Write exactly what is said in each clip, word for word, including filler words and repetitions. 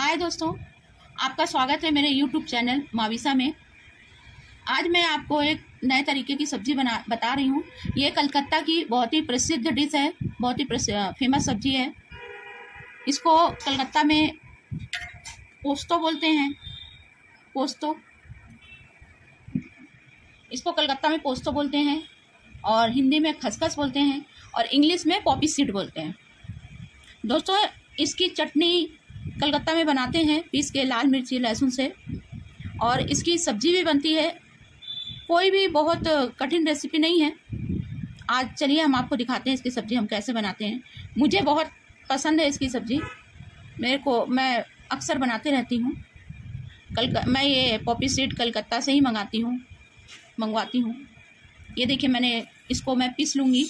हाय दोस्तों, आपका स्वागत है मेरे यूट्यूब चैनल माविसा में। आज मैं आपको एक नए तरीके की सब्ज़ी बना बता रही हूँ। ये कलकत्ता की बहुत ही प्रसिद्ध डिश है, बहुत ही फेमस सब्ज़ी है। इसको कलकत्ता में पोस्तो बोलते हैं, पोस्तो इसको कलकत्ता में पोस्तो बोलते हैं और हिंदी में खसखस बोलते हैं और इंग्लिश में पॉपी सीड बोलते हैं। दोस्तों, इसकी चटनी कलकत्ता में बनाते हैं पीस के लाल मिर्ची लहसुन से, और इसकी सब्जी भी बनती है। कोई भी बहुत कठिन रेसिपी नहीं है। आज चलिए हम आपको दिखाते हैं इसकी सब्ज़ी हम कैसे बनाते हैं। मुझे बहुत पसंद है इसकी सब्ज़ी, मेरे को मैं अक्सर बनाते रहती हूँ। कल मैं ये पॉपी सीड कलकत्ता से ही मंगाती हूँ मंगवाती हूँ। ये देखिए, मैंने इसको मैं पीस लूँगी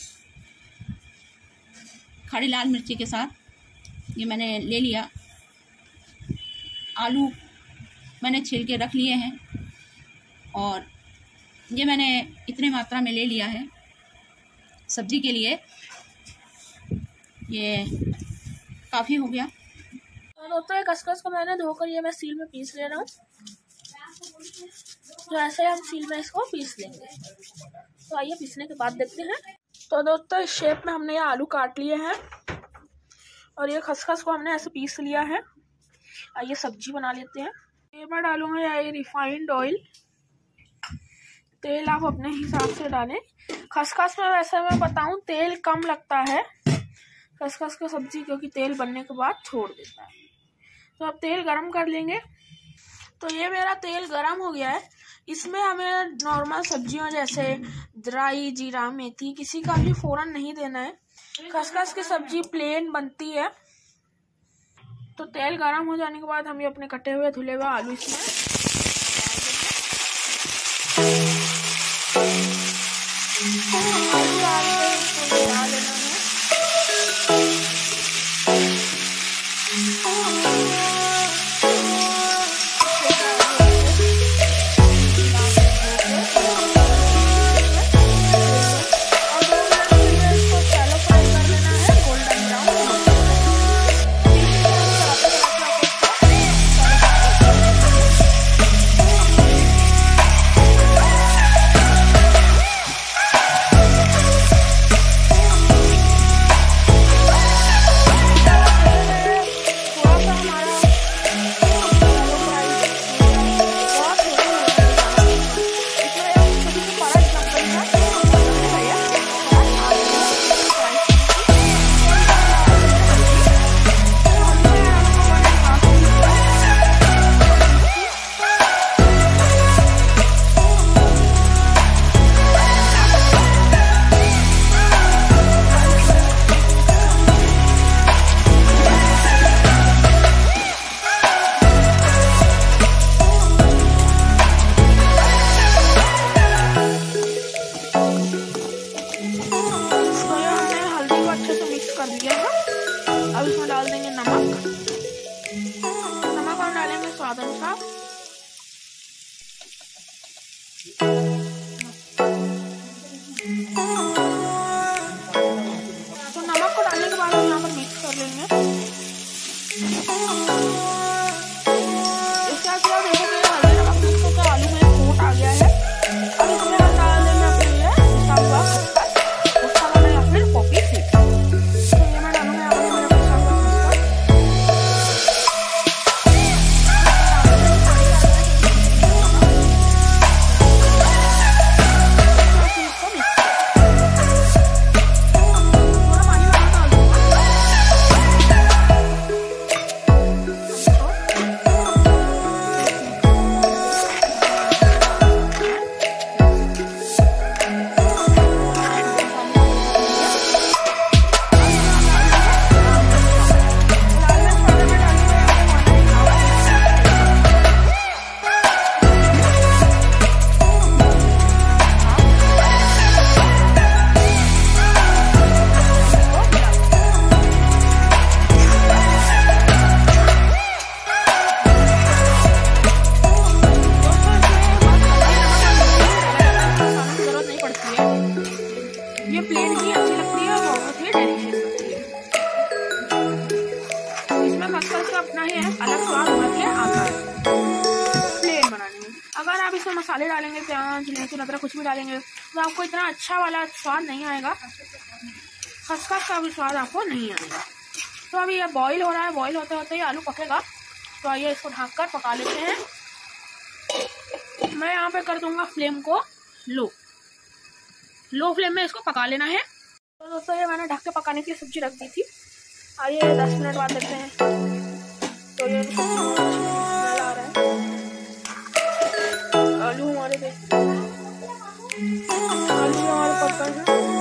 खड़ी लाल मिर्ची के साथ। ये मैंने ले लिया। आलू मैंने छील के रख लिए हैं और ये मैंने इतने मात्रा में ले लिया है सब्जी के लिए। ये काफ़ी हो गया। तो दोस्तों, ये खसखस को मैंने धोकर ये मैं सील में पीस ले रहा हूँ। तो ऐसे हम सील में इसको पीस लेंगे। तो आइए पीसने के बाद देखते हैं। तो दोस्तों, इस शेप में हमने ये आलू काट लिए हैं और ये खसखस को हमने ऐसे पीस लिया है। आइए सब्जी बना लेते हैं। ये मैं डालूंगा ये रिफाइंड ऑयल। तेल आप अपने हिसाब से डालें। खसखस में वैसे मैं बताऊं तेल कम लगता है खसखस की सब्जी, क्योंकि तेल बनने के बाद छोड़ देता है। तो अब तेल गरम कर लेंगे। तो ये मेरा तेल गरम हो गया है। इसमें हमें नॉर्मल सब्जियों जैसे ड्राई जीरा मेथी किसी का भी फोरन नहीं देना है। खसखस की सब्जी प्लेन बनती है। तो तेल गरम हो जाने के बाद हम ये अपने कटे हुए धुले हुए आलू इसमें आलू डाल के इसको मिला लेना है। अब इसमें डाल देंगे नमक। नमक और डालेंगे स्वाद अनुसार। तो नमक को डालने के बाद हम यहाँ पर मिक्स कर लेंगे। इसके बाद देखोगे हल्दी नमक मिक्स होकर आलू में कोट आ गया है। अब इसमें हम डाल देंगे अपने लिए पिसा हुआ खसखस, उसका वाला या फिर पॉपी सीड। इसमें मसाले डालेंगे, प्याज लहसुन अदरक कुछ भी डालेंगे तो आपको इतना अच्छा वाला स्वाद नहीं आएगा, खसखस का भी स्वाद आपको नहीं आएगा। तो अभी ये बॉईल हो रहा है, बॉईल होते होते ही आलू पकेगा। तो आइए इसको ढक कर पका लेते हैं। मैं यहाँ पे कर दूंगा फ्लेम को लो, लो फ्लेम में इसको पका लेना है। तो दोस्तों ये मैंने ढक के पकाने के लिए सब्जी रख दी थी। आइए दस मिनट बाद देखते हैं। तो ये स्मेल आ रहा है, आलू हमारे देख आलू हमारे पक गए हैं।